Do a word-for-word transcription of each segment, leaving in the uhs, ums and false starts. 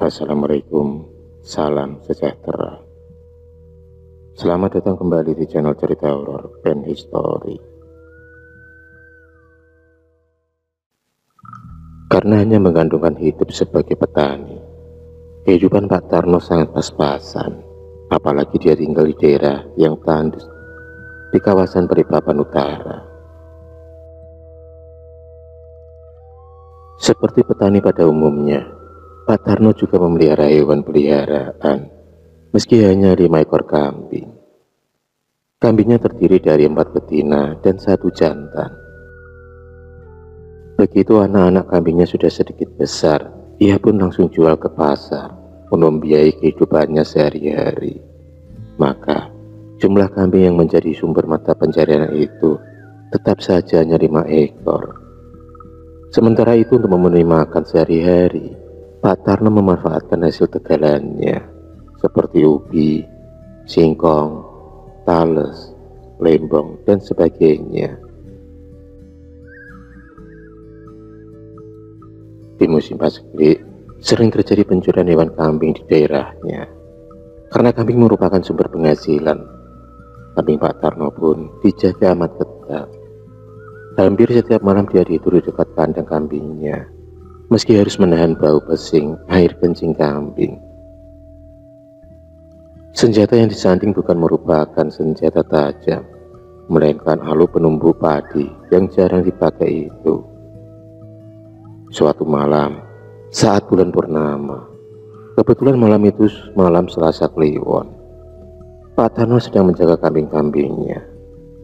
Assalamualaikum, salam sejahtera. Selamat datang kembali di channel cerita horor Pen History. Karena hanya menggantungkan hidup sebagai petani, kehidupan Pak Tarno sangat pas-pasan. Apalagi dia tinggal di daerah yang tandus di kawasan Balikpapan Utara. Seperti petani pada umumnya, Pak Tarno juga memelihara hewan peliharaan, meski hanya lima ekor kambing. Kambingnya terdiri dari empat betina dan satu jantan. Begitu anak-anak kambingnya sudah sedikit besar, ia pun langsung jual ke pasar untuk membiayai kehidupannya sehari-hari. Maka, jumlah kambing yang menjadi sumber mata pencarian itu tetap saja hanya lima ekor. Sementara itu, untuk memenuhi makan sehari-hari, Pak Tarno memanfaatkan hasil tegalannya seperti ubi, singkong, tales, lembong, dan sebagainya. Di musim paceklik, sering terjadi pencurian hewan kambing di daerahnya. Karena kambing merupakan sumber penghasilan, kambing Pak Tarno pun dijaga amat ketat. Hampir setiap malam dia tidur di dekat kandang kambingnya, meski harus menahan bau pesing air kencing kambing. Senjata yang disanding bukan merupakan senjata tajam, melainkan alu penumbuh padi yang jarang dipakai itu. Suatu malam, saat bulan purnama, kebetulan malam itu malam Selasa Kliwon, Pak Tarno sedang menjaga kambing-kambingnya.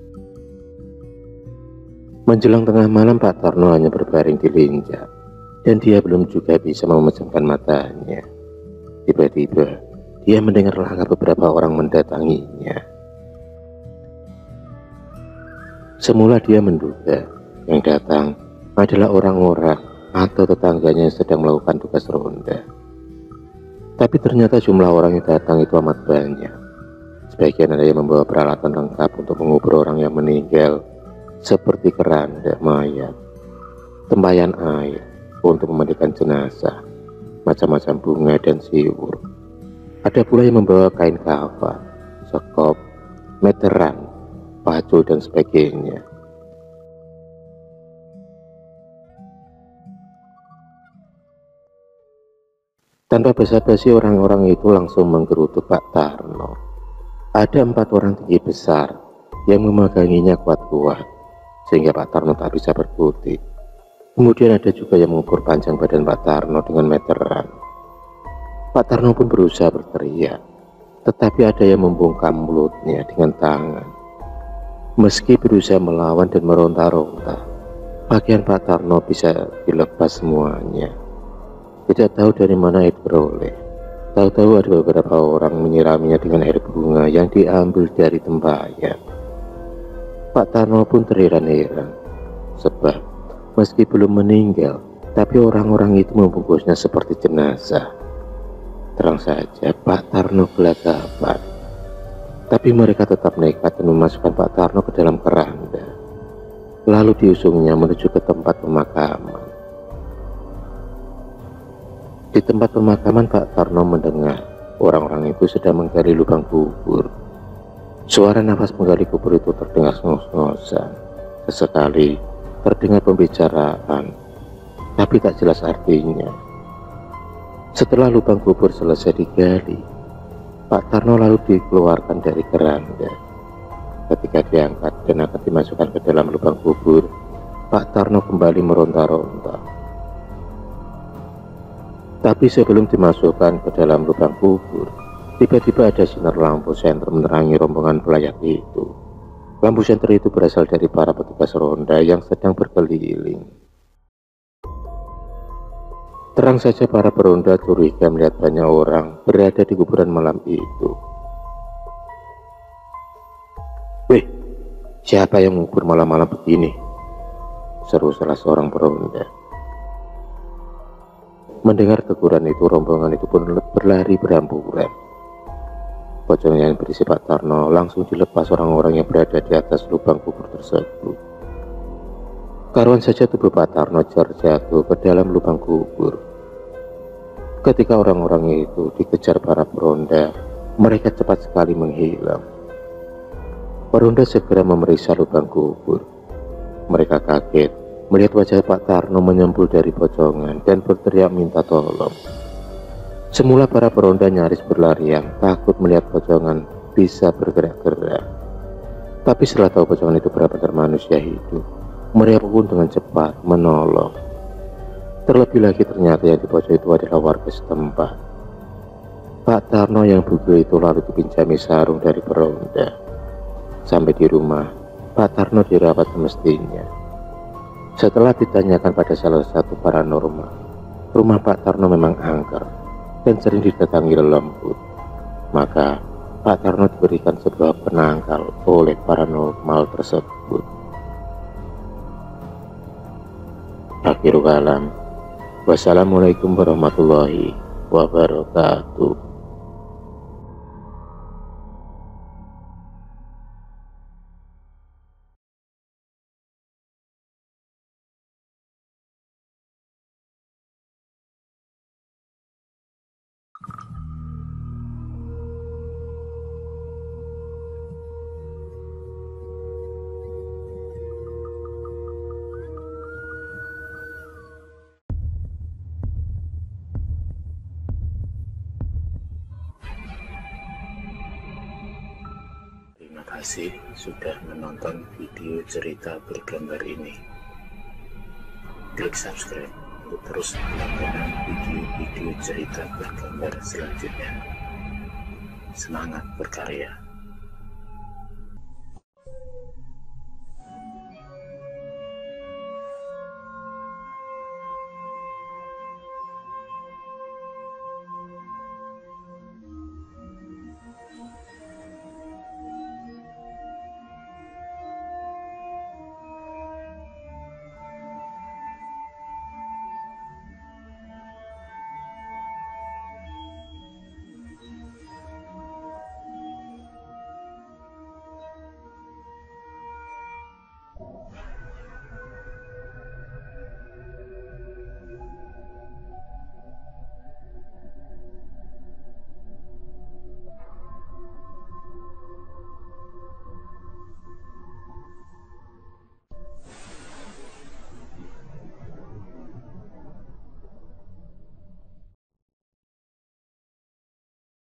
Menjelang tengah malam, Pak Tarno hanya berbaring di linjak, dan dia belum juga bisa memejamkan matanya. Tiba-tiba, dia mendengar langkah beberapa orang mendatanginya. Semula dia menduga yang datang adalah orang-orang atau tetangganya yang sedang melakukan tugas ronda. Tapi ternyata jumlah orang yang datang itu amat banyak. Sebagian ada yang membawa peralatan lengkap untuk mengubur orang yang meninggal, seperti keranda mayat, tempayan air untuk memandikan jenazah, macam-macam bunga dan siwur. Ada pula yang membawa kain kafan, sekop, meteran, pacul, dan sebagainya. Tanpa basa-basi, orang-orang itu langsung menggerutu Pak Tarno. Ada empat orang tinggi besar yang memeganginya kuat-kuat, sehingga Pak Tarno tak bisa berkutik. Kemudian ada juga yang mengukur panjang badan Pak Tarno dengan meteran. Pak Tarno pun berusaha berteriak, tetapi ada yang membungkam mulutnya dengan tangan. Meski berusaha melawan dan meronta-ronta, pakaian Pak Tarno bisa dilepas semuanya. Tidak tahu dari mana itu beroleh. Tahu-tahu ada beberapa orang menyiraminya dengan air bunga yang diambil dari tempayan. Pak Tarno pun terheran-heran, sebab meski belum meninggal, tapi orang-orang itu membungkusnya seperti jenazah. Terang saja Pak Tarno gelagapan, tapi mereka tetap nekat dan memasukkan Pak Tarno ke dalam keranda, lalu diusungnya menuju ke tempat pemakaman. Di tempat pemakaman, Pak Tarno mendengar orang-orang itu sedang menggali lubang kubur. Suara nafas menggali kubur itu terdengar ngos-ngosan. Sesekali terdengar pembicaraan, tapi tak jelas artinya. Setelah lubang kubur selesai digali, Pak Tarno lalu dikeluarkan dari keranda. Ketika diangkat dan akan dimasukkan ke dalam lubang kubur, Pak Tarno kembali meronta-ronta. Tapi sebelum dimasukkan ke dalam lubang kubur, tiba-tiba ada sinar lampu senter menerangi rombongan pelayat itu. Lampu senter itu berasal dari para petugas ronda yang sedang berkeliling. Terang saja para peronda curiga melihat banyak orang berada di kuburan malam itu. "Weh, siapa yang ngubur malam-malam begini?" seru salah seorang peronda. Mendengar teguran itu, rombongan itu pun berlari beramburan. Pocongnya yang berisi Pak Tarno langsung dilepas orang-orang yang berada di atas lubang kubur tersebut. Karuan saja tubuh Pak Tarno jatuh ke dalam lubang kubur. Ketika orang-orang itu dikejar para peronda, mereka cepat sekali menghilang. Peronda segera memeriksa lubang kubur. Mereka kaget melihat wajah Pak Tarno menyembul dari pocongan dan berteriak minta tolong. Semula para peronda nyaris berlarian, takut melihat pocongan bisa bergerak-gerak. Tapi setelah tahu pocongan itu benar-benar manusia hidup, mereka pun dengan cepat menolong. Terlebih lagi ternyata yang di pojok itu adalah warga setempat. Pak Tarno yang bugil itu lalu dipinjami sarung dari peronda. Sampai di rumah, Pak Tarno dirawat semestinya. Setelah ditanyakan pada salah satu paranormal, rumah Pak Tarno memang angker dan sering didatangi lelembut. Maka Pak Tarno diberikan sebuah penangkal oleh paranormal tersebut. Akhirul kalam. Wassalamualaikum warahmatullahi wabarakatuh. Terima kasih sudah menonton video cerita bergambar ini. Klik subscribe untuk terus mendapatkan video-video cerita bergambar selanjutnya. Semangat berkarya.